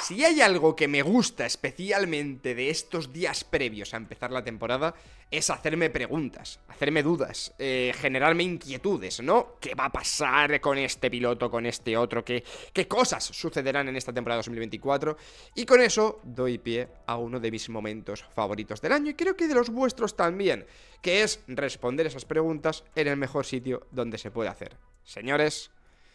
Si hay algo que me gusta especialmente de estos días previos a empezar la temporada, es hacerme preguntas, hacerme dudas, generarme inquietudes, ¿no? ¿Qué va a pasar con este piloto, con este otro? ¿Qué cosas sucederán en esta temporada 2024? Y con eso doy pie a uno de mis momentos favoritos del año, y creo que de los vuestros también, que es responder esas preguntas en el mejor sitio donde se puede hacer. Señores,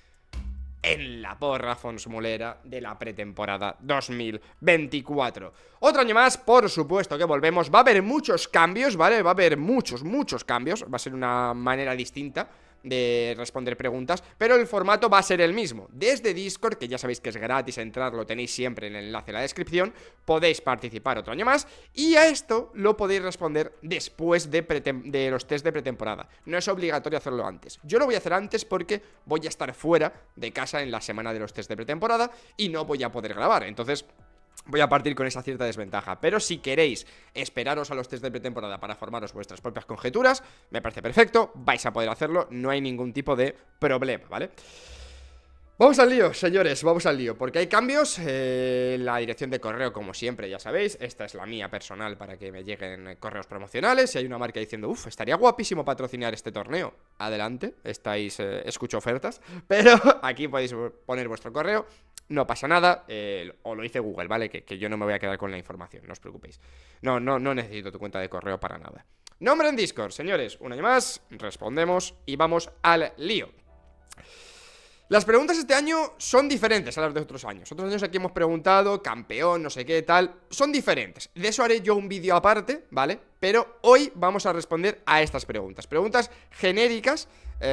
en la porra Fonsmolera de la pretemporada 2024. Otro año más, por supuesto que volvemos. Va a haber muchos cambios, ¿vale? Va a haber muchos cambios. Va a ser una manera distinta de responder preguntas, pero el formato va a ser el mismo. Desde Discord, que ya sabéis que es gratis entrar, lo tenéis siempre en el enlace en la descripción, podéis participar otro año más, y a esto lo podéis responder después de los test de pretemporada. No es obligatorio hacerlo antes. Yo lo voy a hacer antes porque voy a estar fuera de casa en la semana de los test de pretemporada y no voy a poder grabar, entonces voy a partir con esa cierta desventaja. Pero si queréis esperaros a los test de pretemporada para formaros vuestras propias conjeturas, me parece perfecto, vais a poder hacerlo, no hay ningún tipo de problema, ¿vale? Vamos al lío, señores, vamos al lío, porque hay cambios. La dirección de correo, como siempre, ya sabéis, esta es la mía personal para que me lleguen correos promocionales. Si hay una marca diciendo, uff, estaría guapísimo patrocinar este torneo, adelante, estáis, escucho ofertas, pero aquí podéis poner vuestro correo. No pasa nada, o lo dice Google, ¿vale? Que yo no me voy a quedar con la información, no os preocupéis. No necesito tu cuenta de correo para nada. Nombre en Discord, señores, un año más, respondemos y vamos al lío. Las preguntas este año son diferentes a las de otros años. Otros años aquí hemos preguntado, campeón, no sé qué, tal. Son diferentes. De eso haré yo un vídeo aparte, ¿vale? Pero hoy vamos a responder a estas preguntas. Preguntas genéricas,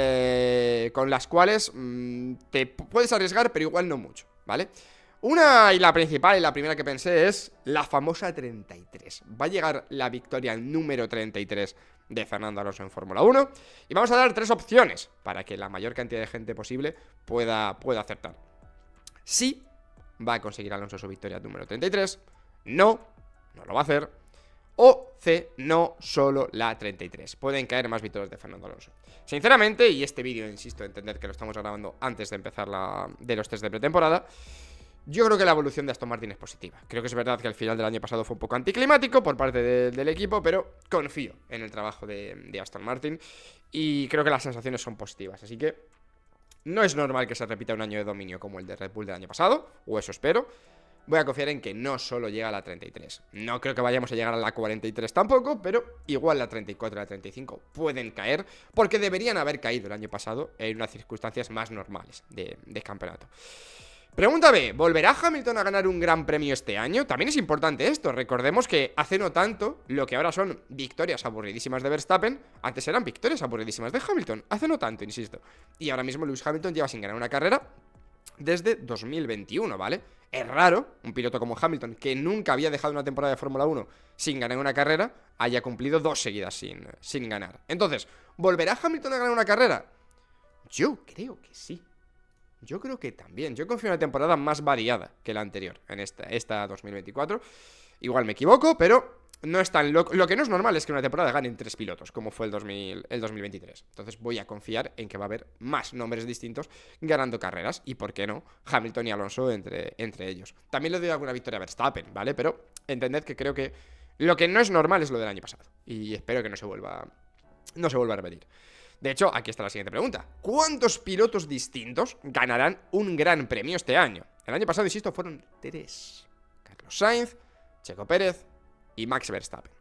con las cuales te puedes arriesgar, pero igual no mucho, ¿vale? Una, y la principal y la primera que pensé, es la famosa 33. Va a llegar la victoria número 33 de Fernando Alonso en Fórmula 1. Y vamos a dar 3 opciones para que la mayor cantidad de gente posible pueda acertar. Sí, va a conseguir Alonso su victoria número 33. No lo va a hacer. O C, no solo la 33. Pueden caer más victorias de Fernando Alonso. Sinceramente, y este vídeo, insisto, entender que lo estamos grabando antes de empezar de los test de pretemporada, yo creo que la evolución de Aston Martin es positiva. Creo que es verdad que al final del año pasado fue un poco anticlimático por parte del equipo, pero confío en el trabajo de Aston Martin y creo que las sensaciones son positivas. Así que no es normal que se repita un año de dominio como el de Red Bull del año pasado, o eso espero. Voy a confiar en que no solo llega a la 33. No creo que vayamos a llegar a la 43 tampoco, pero igual la 34 y la 35 pueden caer, porque deberían haber caído el año pasado en unas circunstancias más normales de campeonato. Pregunta B, ¿volverá Hamilton a ganar un gran premio este año? También es importante esto, recordemos que hace no tanto, lo que ahora son victorias aburridísimas de Verstappen, antes eran victorias aburridísimas de Hamilton, hace no tanto, insisto. Y ahora mismo Lewis Hamilton lleva sin ganar una carrera desde 2021, ¿vale? Es raro, un piloto como Hamilton, que nunca había dejado una temporada de Fórmula 1 sin ganar una carrera, haya cumplido 2 seguidas sin ganar. Entonces, ¿volverá Hamilton a ganar una carrera? Yo creo que sí. Yo creo que también. Yo confío en una temporada más variada que la anterior, en esta 2024. Igual me equivoco, pero no es tan loco. Lo que no es normal es que una temporada ganen 3 pilotos, como fue el 2023. Entonces voy a confiar en que va a haber más nombres distintos ganando carreras. Y por qué no, Hamilton y Alonso entre ellos. También le doy alguna victoria a Verstappen, ¿vale? Pero entended que creo que lo que no es normal es lo del año pasado. Y espero que no se vuelva a repetir. De hecho, aquí está la siguiente pregunta. ¿Cuántos pilotos distintos ganarán un gran premio este año? El año pasado, insisto, fueron 3. Carlos Sainz, Checo Pérez y Max Verstappen.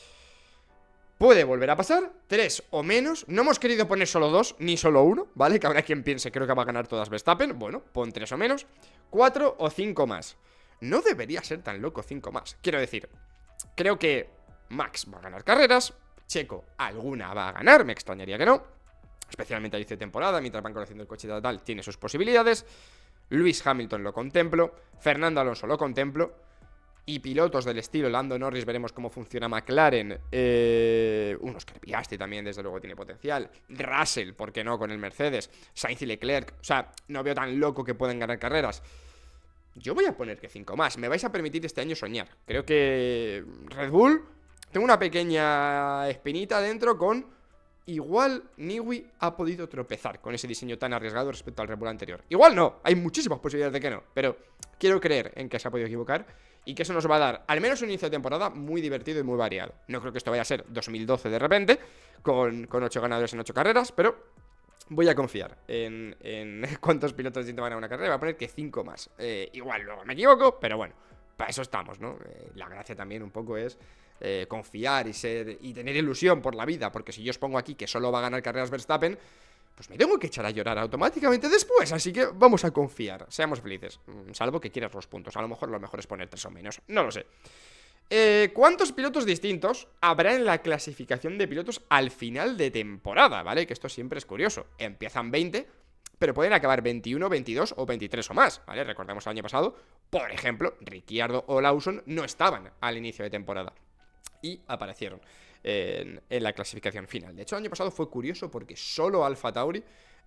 Puede volver a pasar, 3 o menos. No hemos querido poner solo 2, ni solo 1, ¿vale? Que habrá quien piense, creo que va a ganar todas Verstappen. Bueno, pon 3 o menos. 4 o 5 más. No debería ser tan loco 5 más. Quiero decir, creo que Max va a ganar carreras, Checo alguna va a ganar, me extrañaría que no, especialmente a inicio de temporada, mientras van conociendo el coche y tal, tiene sus posibilidades. Lewis Hamilton lo contemplo, Fernando Alonso lo contemplo, y pilotos del estilo Lando Norris, veremos cómo funciona McLaren, unos que Piastri también desde luego tiene potencial, Russell, ¿por qué no?, con el Mercedes, Sainz y Leclerc, o sea, no veo tan loco que pueden ganar carreras. Yo voy a poner que 5 más, me vais a permitir este año soñar. Creo que Red Bull, tengo una pequeña espinita dentro con igual Newey ha podido tropezar con ese diseño tan arriesgado respecto al Red Bull anterior. Igual no, hay muchísimas posibilidades de que no, pero quiero creer en que se ha podido equivocar y que eso nos va a dar al menos un inicio de temporada muy divertido y muy variado. No creo que esto vaya a ser 2012 de repente, con 8 ganadores en 8 carreras, pero voy a confiar en cuántos pilotos distintos van a una carrera. Voy a poner que 5 más. Igual luego me equivoco, pero bueno, para eso estamos, ¿no? La gracia también un poco es confiar y tener ilusión por la vida, porque si yo os pongo aquí que solo va a ganar carreras Verstappen, pues me tengo que echar a llorar automáticamente después, así que vamos a confiar, seamos felices, salvo que quieras los puntos, a lo mejor es poner 3 o menos, no lo sé. ¿Cuántos pilotos distintos habrá en la clasificación de pilotos al final de temporada? ¿Vale? Que esto siempre es curioso, empiezan 20, pero pueden acabar 21, 22 o 23 o más, ¿vale? Recordemos el año pasado, por ejemplo, Ricciardo o Lawson no estaban al inicio de temporada y aparecieron en la clasificación final. De hecho, el año pasado fue curioso porque solo AlphaTauri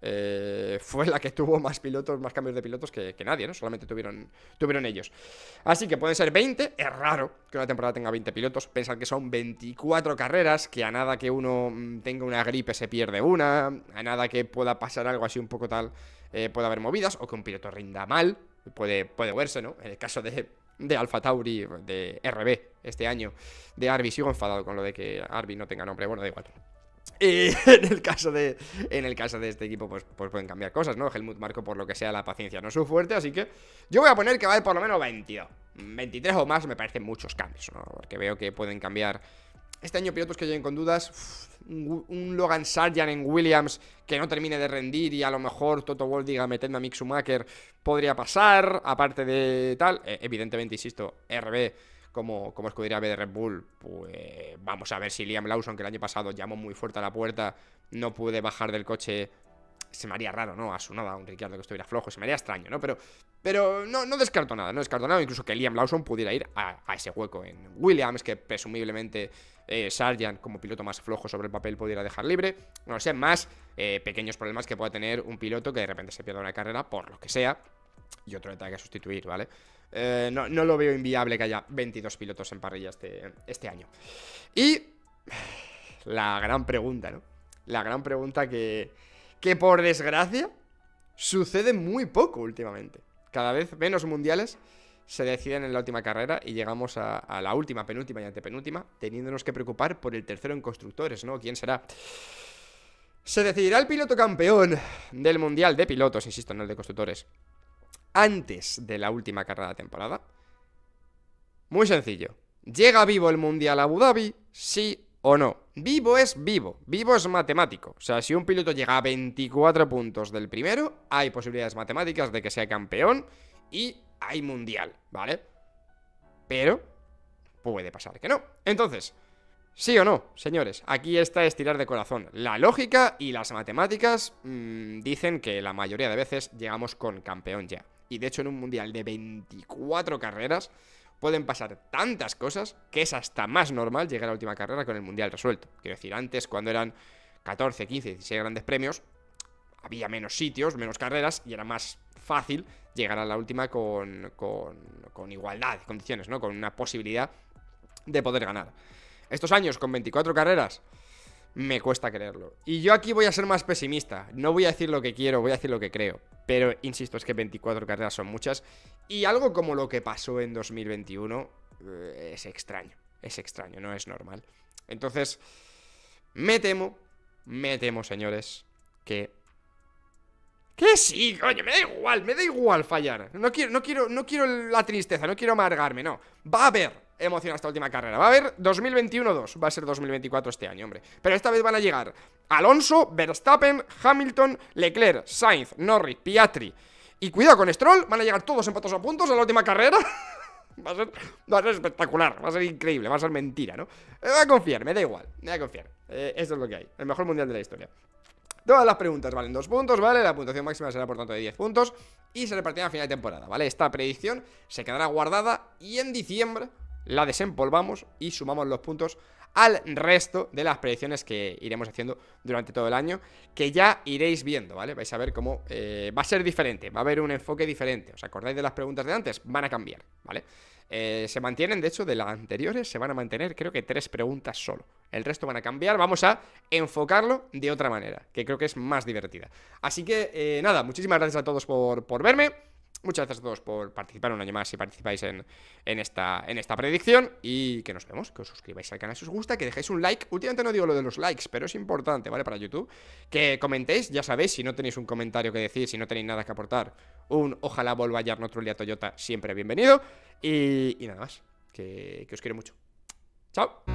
fue la que tuvo más pilotos, más cambios de pilotos que nadie, ¿no? Solamente tuvieron ellos. Así que pueden ser 20, es raro que una temporada tenga 20 pilotos. Pensad que son 24 carreras, que a nada que uno tenga una gripe se pierde una, a nada que pueda pasar algo así un poco tal, puede haber movidas, o que un piloto rinda mal, puede verse, ¿no? En el caso de AlphaTauri, de RB este año, de Arby, sigo enfadado con lo de que Arby no tenga nombre, bueno, da igual. En el caso de este equipo, pues pueden cambiar cosas, ¿no? Helmut Marko, por lo que sea, la paciencia no es su fuerte, así que yo voy a poner que va a haber por lo menos 22. 23 o más me parecen muchos cambios, ¿no? Porque veo que pueden cambiar este año pilotos que lleguen con dudas. Un Logan Sargent en Williams que no termine de rendir y a lo mejor Toto Wolff diga metedme a Mick Schumacher, podría pasar, aparte de tal. Evidentemente, insisto, RB como escudería B de Red Bull, pues vamos a ver si Liam Lawson, que el año pasado llamó muy fuerte a la puerta, no pude bajar del coche. Se me haría raro, ¿no? A su nada, un Ricciardo que estuviera flojo, se me haría extraño, ¿no? Pero no descarto nada, incluso que Liam Lawson pudiera ir a ese hueco en Williams, que presumiblemente Sargent, como piloto más flojo sobre el papel, pudiera dejar libre. No lo sé, más pequeños problemas que pueda tener un piloto que de repente se pierda una carrera, por lo que sea, y otro le tenga que sustituir, ¿vale? No lo veo inviable que haya 22 pilotos en parrilla este año. Y la gran pregunta, ¿no? La gran pregunta que por desgracia sucede muy poco últimamente. Cada vez menos mundiales se deciden en la última carrera y llegamos a la última, penúltima y antepenúltima, teniéndonos que preocupar por el tercero en constructores, ¿no? ¿Quién será? Se decidirá el piloto campeón del mundial de pilotos, insisto, no el de constructores, antes de la última carrera de temporada. Muy sencillo. ¿Llega vivo el mundial a Abu Dhabi? Sí o no. Vivo es matemático. O sea, si un piloto llega a 24 puntos del primero, hay posibilidades matemáticas de que sea campeón y hay mundial, ¿vale? Pero puede pasar que no. Entonces, ¿sí o no, señores? Aquí está estirar de corazón. La lógica y las matemáticas dicen que la mayoría de veces llegamos con campeón ya. Y de hecho en un mundial de 24 carreras pueden pasar tantas cosas que es hasta más normal llegar a la última carrera con el mundial resuelto. Quiero decir, antes, cuando eran 14, 15, 16 grandes premios, había menos sitios, menos carreras y era más fácil llegar a la última con igualdad de condiciones, ¿no? Con una posibilidad de poder ganar. Estos años con 24 carreras me cuesta creerlo. Y yo aquí voy a ser más pesimista. No voy a decir lo que quiero, voy a decir lo que creo. Pero, insisto, es que 24 carreras son muchas. Y algo como lo que pasó en 2021 es extraño. Es extraño, no es normal. Entonces, me temo, señores, que sí, coño, me da igual fallar. No quiero la tristeza, no quiero amargarme, no. Va a haber emoción hasta la última carrera. Va a haber 2021-2, va a ser 2024 este año, hombre. Pero esta vez van a llegar Alonso, Verstappen, Hamilton, Leclerc, Sainz, Norris, Piastri. Y cuidado con Stroll, van a llegar todos empatados a puntos a la última carrera. Va a ser espectacular, va a ser increíble, va a ser mentira, ¿no? Me voy a confiar, me da igual, me voy a confiar. Esto es lo que hay, el mejor mundial de la historia. Todas las preguntas valen 2 puntos, ¿vale? La puntuación máxima será por tanto de 10 puntos y se repartirá a final de temporada, ¿vale? Esta predicción se quedará guardada y en diciembre la desempolvamos y sumamos los puntos al resto de las predicciones que iremos haciendo durante todo el año, que ya iréis viendo, ¿vale? Vais a ver cómo va a ser diferente, va a haber un enfoque diferente. ¿Os acordáis de las preguntas de antes? Van a cambiar, ¿vale? Se mantienen, de hecho, de las anteriores se van a mantener, creo que 3 preguntas solo. El resto van a cambiar, vamos a enfocarlo de otra manera, que creo que es más divertida. Así que, nada, muchísimas gracias a todos por verme. Muchas gracias a todos por participar un año más si participáis en esta predicción. Y que nos vemos, que os suscribáis al canal si os gusta, que dejéis un like. Últimamente no digo lo de los likes, pero es importante, ¿vale? Para YouTube. Que comentéis, ya sabéis, si no tenéis un comentario que decir, si no tenéis nada que aportar, un ojalá vuelva a Jarno Trulli a Toyota, siempre bienvenido. Y nada más, que os quiero mucho. Chao.